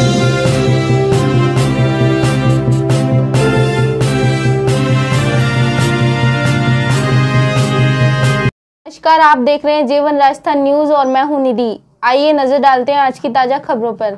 नमस्कार, आप देख रहे हैं जीवन राजस्थान न्यूज और मैं हूं निधि। आइए नजर डालते हैं आज की ताजा खबरों पर।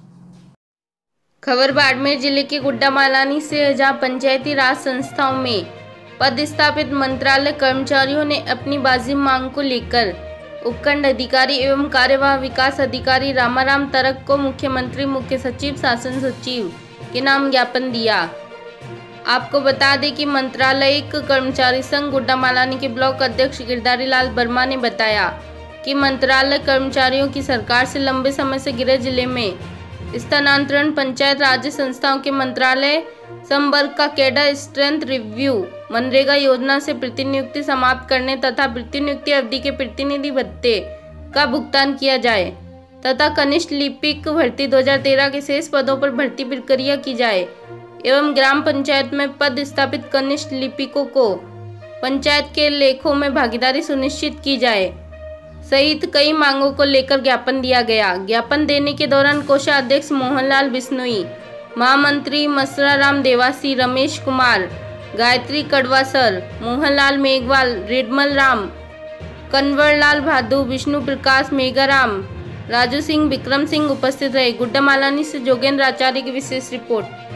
खबर बाड़मेर जिले के गुड्डामालानी से, जहां पंचायती राज संस्थाओं में पदस्थापित मंत्रालय कर्मचारियों ने अपनी बाजी मांग को लेकर उपखंड अधिकारी एवं कार्यवाह विकास अधिकारी रामाराम तरक को मुख्यमंत्री, मुख्य सचिव, शासन सचिव के नाम ज्ञापन दिया। आपको बता दें कि मंत्रालयिक कर्मचारी संघ गुड्डामालानी के ब्लॉक अध्यक्ष गिरधारी लाल वर्मा ने बताया कि मंत्रालय कर्मचारियों की सरकार से लंबे समय से गृह जिले में स्थानांतरण, पंचायत राज्य संस्थाओं के मंत्रालय संवर्ग का कैडर स्ट्रेंथ रिव्यू, मनरेगा योजना से प्रतिनियुक्ति समाप्त करने तथा प्रतिनियुक्ति अवधि के प्रतिनिधि भत्ते का भुगतान किया जाए तथा कनिष्ठ लिपिक भर्ती 2013 के शेष पदों पर भर्ती प्रक्रिया की जाए एवं ग्राम पंचायत में पद स्थापित कनिष्ठ लिपिकों को पंचायत के लेखों में भागीदारी सुनिश्चित की जाए सहित कई मांगों को लेकर ज्ञापन दिया गया। ज्ञापन देने के दौरान कोषाध्यक्ष मोहनलाल बिश्नोई, महामंत्री मसराराम देवासी, रमेश कुमार, गायत्री कड़वासर, मोहनलाल मेघवाल, रेडमल राम, कन्वरलाल भादु, विष्णु प्रकाश मेघाराम, राजू सिंह, विक्रम सिंह उपस्थित रहे। गुड्डामालानी से जोगेंद्र आचार्य की विशेष रिपोर्ट।